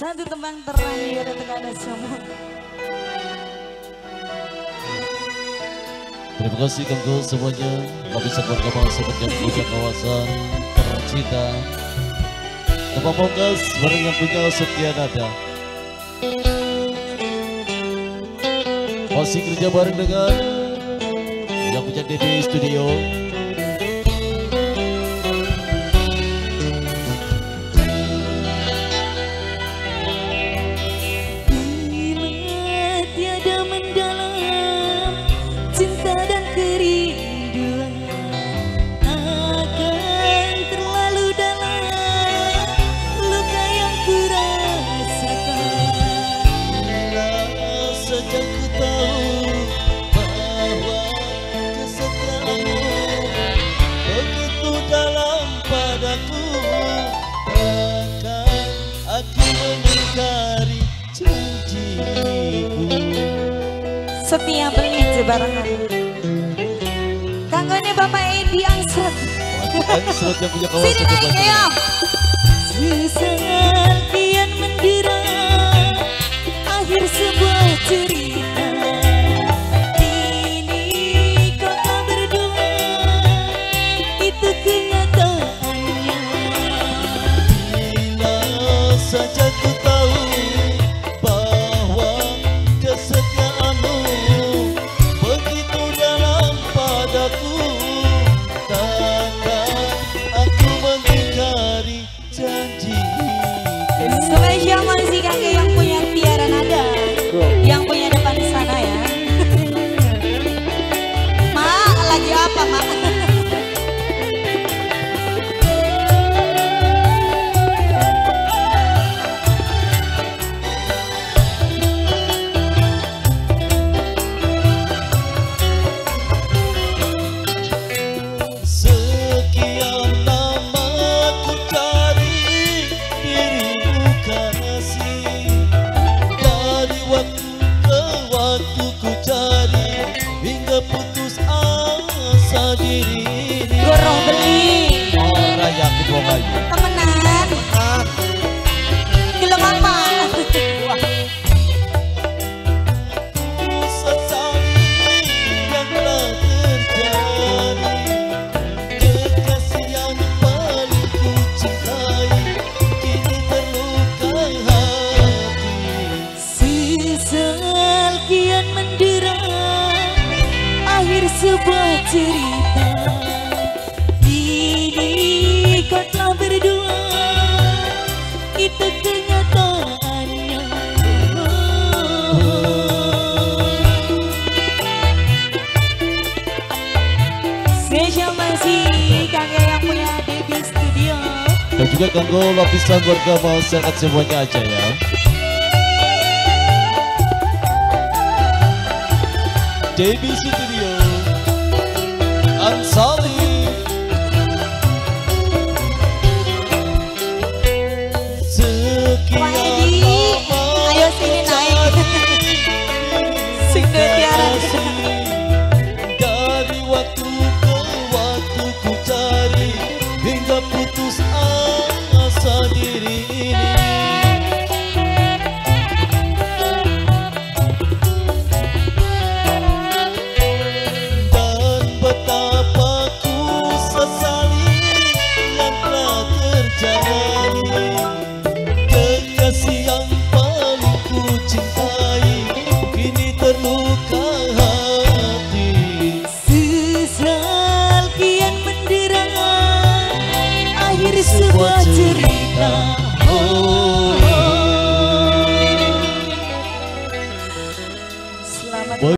Satu tembang terakhir untuk Anda semua. Terima kasih kanggo semuanya, lapisan warga masyarakat yang punya kawasan tercinta. Tempat Pongkas bareng yang punya setia nada. Masih kerja bareng dengan yang punya DB Studio. Setia beli jebarangan. Kanggone Bapak Edi Angsret. Angsret yang punya kawasan. Sini naik ya. Sesaat kian mendera, akhir sebuah cerita. Kini kota berdua, itu kenyataannya. Bila saja ku tahu bahwa kesetiaanmu begitu dalam padaku, takkan aku mengingkari janjiku. Spesial masih kakek yang punya tiara nada, yang punya depan sana ya. Mak, lagi apa mak? Goroh beli orang yakin wong ayu temenan film apa? Sesali yang telah terjadi, kekasih yang paling ku cintai kini terluka hati. Sesal kian mendera, akhir sebuah cerita. Kini kau telah berdua, itu kenyataannya. Spesial masih kakek yang punya DB Studio. Dan juga kanggo lapisan warga masyarakat semuanya aja ya. DB Studio Ansari